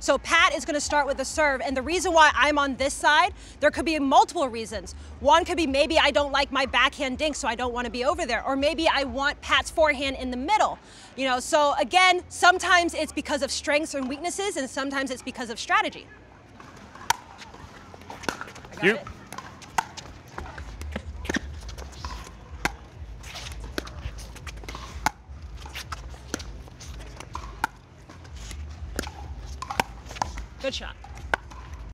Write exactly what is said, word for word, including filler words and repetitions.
So Pat is going to start with the serve, and the reason why I'm on this side, there could be multiple reasons. One could be maybe I don't like my backhand dink, so I don't want to be over there, or maybe I want Pat's forehand in the middle. You know, so again, sometimes it's because of strengths and weaknesses, and sometimes it's because of strategy. I got you. it. Good shot.